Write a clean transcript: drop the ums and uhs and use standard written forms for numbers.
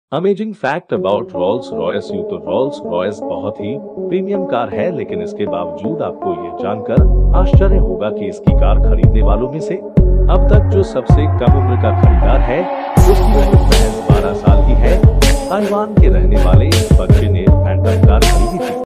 Amazing fact about Rolls Royce. यूं तो Rolls Royce बहुत ही प्रीमियम कार है, लेकिन इसके बावजूद आपको ये जानकर आश्चर्य होगा कि इसकी कार खरीदने वालों में से अब तक जो सबसे कम उम्र का खरीदार है उसकी उम्र महज 12 साल की है। ताइवान के रहने वाले इस बच्चे ने फैंटम कार खरीदी थी।